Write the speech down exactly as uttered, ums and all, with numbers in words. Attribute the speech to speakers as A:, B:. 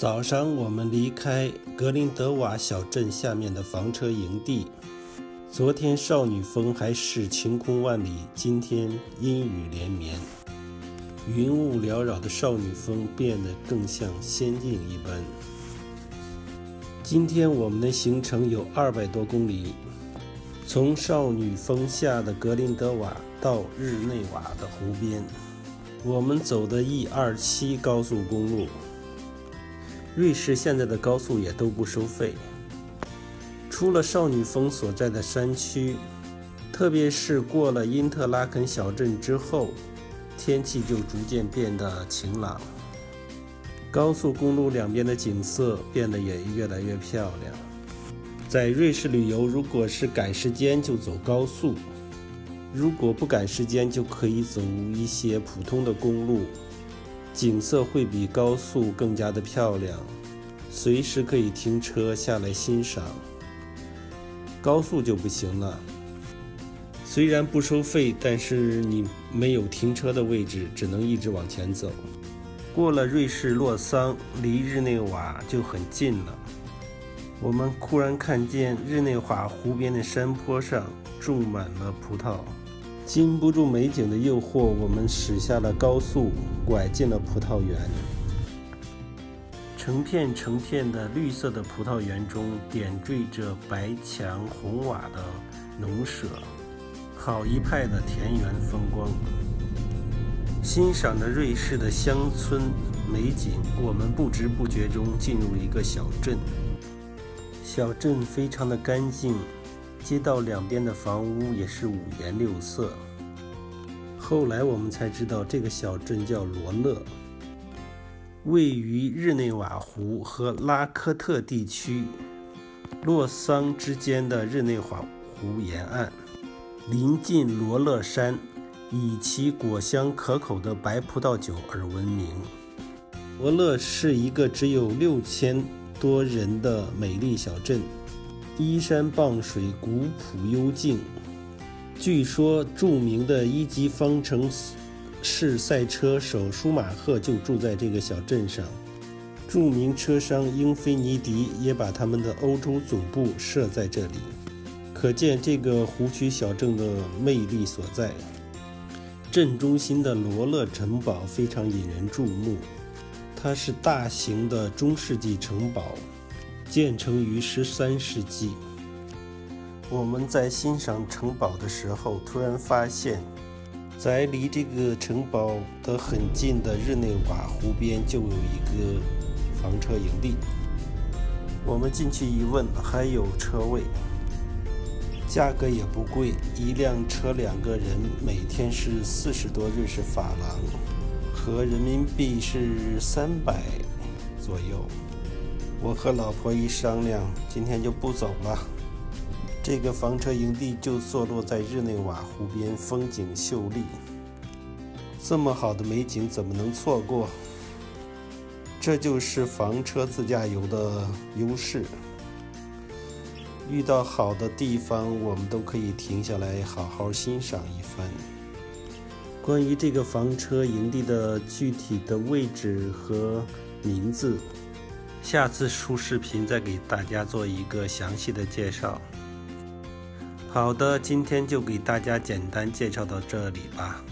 A: 早上我们离开格林德瓦小镇下面的房车营地。昨天少女峰还是晴空万里，今天阴雨连绵，云雾缭绕的少女峰变得更像仙境一般。今天我们的行程有二百多公里，从少女峰下的格林德瓦到日内瓦的湖边，我们走的 E 二七 高速公路。瑞士现在的高速也都不收费，出了少女峰所在的山区，特别是过了因特拉肯小镇之后，天气就逐渐变得晴朗，高速公路两边的景色变得也越来越漂亮。在瑞士旅游，如果是赶时间就走高速，如果不赶时间就可以走一些普通的公路，景色会比高速更加的漂亮，随时可以停车下来欣赏。高速就不行了，虽然不收费，但是你没有停车的位置，只能一直往前走。过了瑞士洛桑，离日内瓦就很近了。我们忽然看见日内瓦湖边的山坡上种满了葡萄，禁不住美景的诱惑，我们驶下了高速，拐进了葡萄园。成片成片的绿色的葡萄园中，点缀着白墙红瓦的农舍，好一派的田园风光。欣赏着瑞士的乡村美景，我们不知不觉中进入一个小镇。小镇非常的干净，街道两边的房屋也是五颜六色。后来我们才知道，这个小镇叫罗勒，位于日内瓦湖和拉科特地区洛桑之间的日内瓦湖沿岸，临近罗勒山，以其果香可口的白葡萄酒而闻名。罗勒是一个只有六千多人的美丽小镇，依山傍水，古朴幽静。据说著名的一级方程式赛车手舒马赫就住在这个小镇上，著名车商英菲尼迪也把他们的欧洲总部设在这里，可见这个湖区小镇的魅力所在。镇中心的罗勒城堡非常引人注目，它是大型的中世纪城堡，建成于十三世纪。我们在欣赏城堡的时候，突然发现在离这个城堡的很近的日内瓦湖边就有一个房车营地。我们进去一问，还有车位，价格也不贵，一辆车两个人每天是四十多瑞士法郎，合人民币是三百左右。我和老婆一商量，今天就不走了。这个房车营地就坐落在日内瓦湖边，风景秀丽，这么好的美景怎么能错过？这就是房车自驾游的优势，遇到好的地方我们都可以停下来好好欣赏一番。关于这个房车营地的具体的位置和名字，下次出视频再给大家做一个详细的介绍。好的，今天就给大家简单介绍到这里吧。